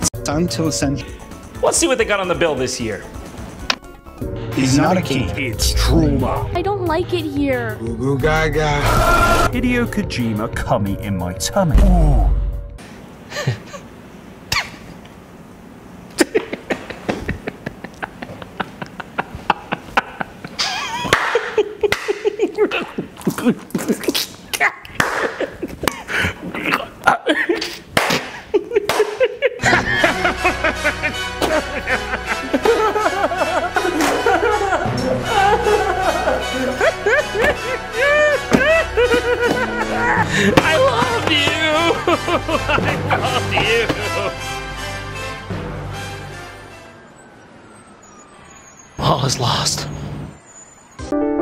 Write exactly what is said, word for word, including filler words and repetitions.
Silent Hill Ascension. Let's see what they got on the bill this year. He's not a king. It's trauma. I don't like it here. Goo goo gaga. Hideo Kojima Kami in my tummy. Ooh. I love you! I love you! All is lost.